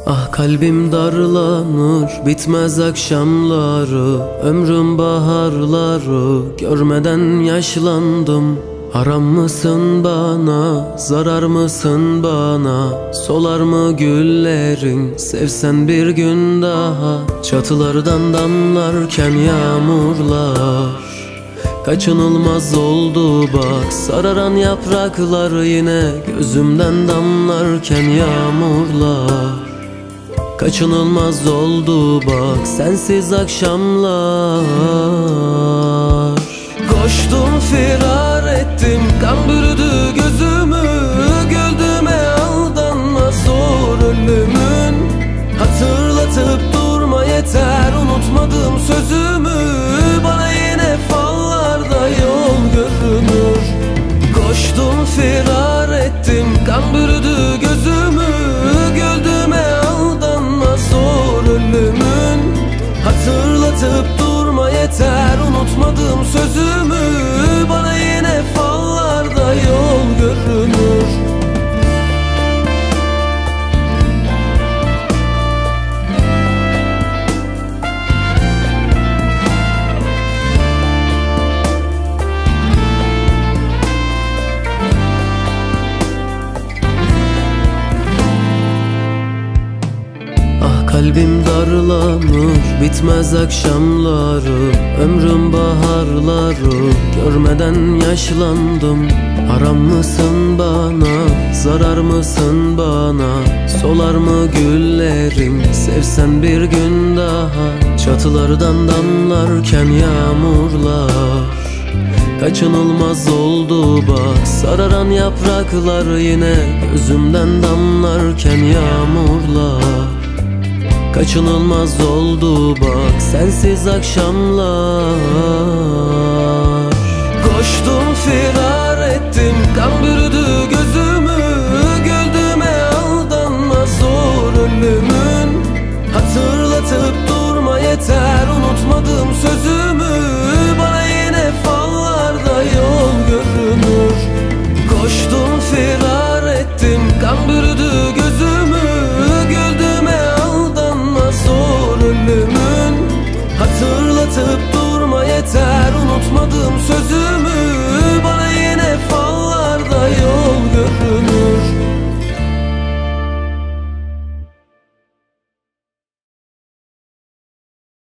Ah kalbim darlanır, bitmez akşamları, ömrüm baharları, görmeden yaşlandım. Haram mısın bana, zarar mısın bana? Solar mı güllerin, sevsen bir gün daha? Çatılardan damlarken yağmurlar, kaçınılmaz oldu bak. Sararan yapraklar yine gözümden damlarken yağmurlar, kaçınılmaz oldu bak sensiz akşamlar. Koştum firar ettim, kan bürüdü gözümü, güldüme aldanma zor ölümün. Hatırlatıp durma yeter, unutmadım sözümü, bana yine fallarda yol görünür. Koştum firar ettim, kan bürüdü gözümü, güldüme aldanma zor ölümün. Hatırlatıp durma yeter, unutmadım sözümü, bana yine fallarda yol görünür. Kalbim darlanır, bitmez akşamları, ömrüm baharları, görmeden yaşlandım. Haram mısın bana, zarar mısın bana? Solar mı güllerim, sevsen bir gün daha? Çatılardan damlarken yağmurlar, kaçınılmaz oldu bak. Sararan yapraklar yine gözümden damlarken yağmurlar, kaçınılmaz oldu bak sensiz akşamlar. Koştum firar ettim, kan bürüdü gözümü, güldüme aldanma zor ölümün. Hatırlatıp durma yeter, unutmadım sözümü, bana yine fallarda yol görünür. Koştum firar ettim, kan bürüdü gözümü, güldüme aldanma zor ölümün. Hatırlatıp durma yeter, unutmadım sözümü,